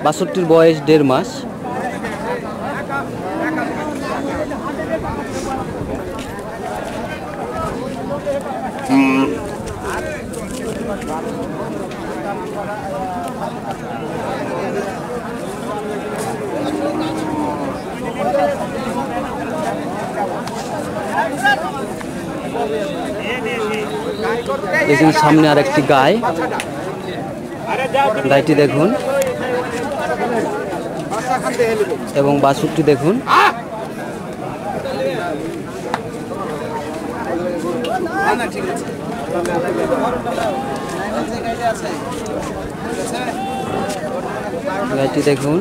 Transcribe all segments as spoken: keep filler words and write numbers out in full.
বাছুরটির বয়স দেড় মাস। দেখুন সামনে আর একটি গাই, গাইটি দেখুন এবং বাছুরটি দেখুন। গাইটি দেখুন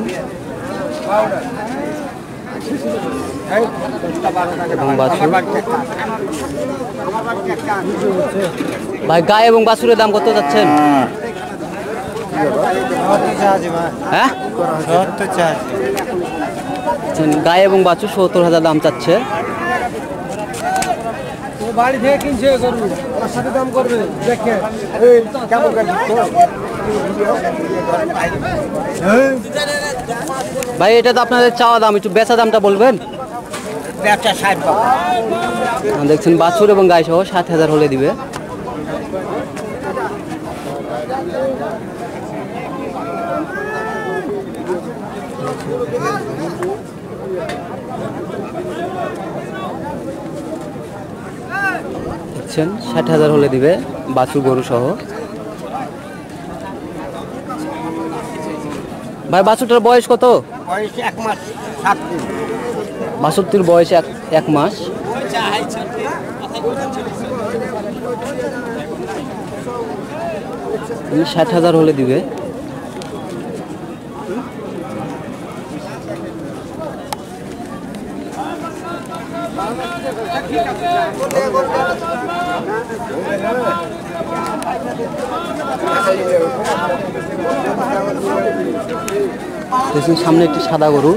এবং বাছুর। ভাই গাই এবং বাছুরের দাম কত যাচ্ছেন? হ্যাঁ, গাই এবং বাছুর সত্তর হাজার দাম চাচ্ছে। বাড়ি থেকে কিনছে গরু, ওর সাথে দাম করবে দেখে ভাই এটা তো আপনাদের চাওয়া দাম, একটু বেচা দামটা বলবেন? দেখছেন বাছুর এবং গাই সহ ষাট হাজার হলে দিবে। দেখছেন ষাট হাজার হলে দিবে বাছুর গরু সহ। ভাই বাছুরটার বয়স কত? এক মাস সাত দিন। বাছুরটির বয়স এক এক মাস। ষাট হাজার হলে দিবে। দেখুন সামনে একটি সাদা গরু,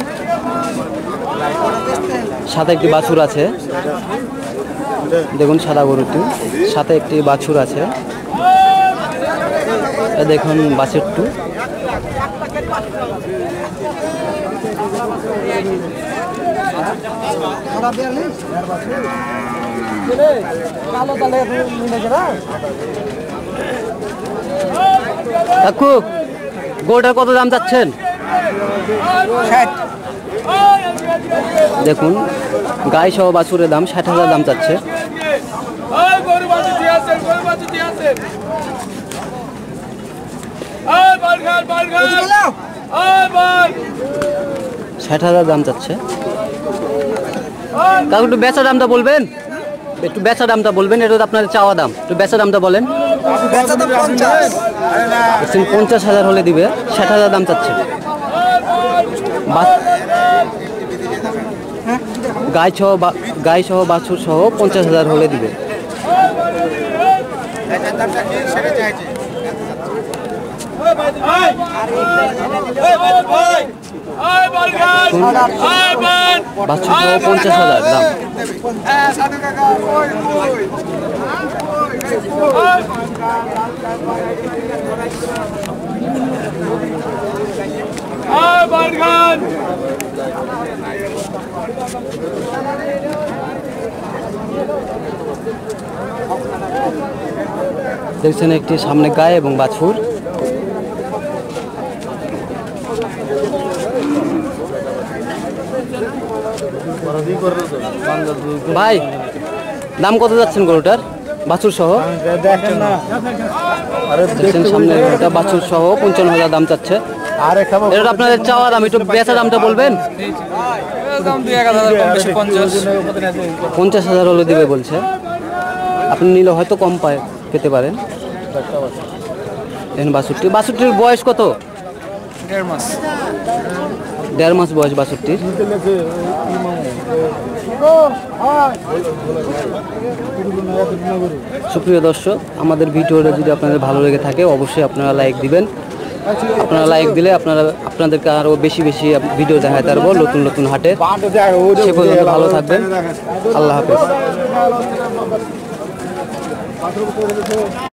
সাথে একটি বাছুর আছে। দেখুন সাদা গরুটি সাথে একটি বাছুর আছে। দেখুন বাছুরটু। কাকু গরুটার কত দাম চাচ্ছেন? দেখুন গাই সহ বাছুরের দাম ষাট হাজার দাম চাচ্ছে। ষাট হাজার দাম চাচ্ছে। কাকু একটু বেচা দামটা বলবেন? একটু বেচা দামটা বলবেন, এটা তো আপনার চাওয়া দাম, একটু বেচা দামটা বলেন। পঞ্চাশ হাজার হলে দিবে, ষাট হাজার দাম চাচ্ছে। গাই সহ গাই সহ বাছুর সহ পঞ্চাশ হাজার হলে দিবে। বাছুর সহ পঞ্চাশ হাজার দাম। দেখছেন একটি সামনে গাই এবং বাছুর। ভাই দাম কত যাচ্ছেন গরুটার বাছুর সহ? দেখছেন সামনে গরুটা বাছুর সহ পঞ্চান্ন হাজার দাম চাচ্ছে। এটা আপনাদের চাওয়া দাম, একটু বেচা দামটা বলবেন? পঞ্চাশ হাজার হলে দিবে বলছে। আপনি নিলে হয়তো কম পায় পেতে পারেন। বাছুরটি বাছুরটির বয়স কত? দেড় মাস। দেড় মাস বয়স বাছুরটির। সুপ্রিয় দর্শক, আমাদের ভিডিওটা যদি আপনাদের ভালো লেগে থাকে অবশ্যই আপনারা লাইক দিবেন। আপনারা লাইক দিলে আপনারা আপনাদেরকে আরও বেশি বেশি ভিডিও দেখাতে পারবো নতুন নতুন হাটে। সে পর্যন্ত ভালো থাকবেন। আল্লাহ হাফেজ।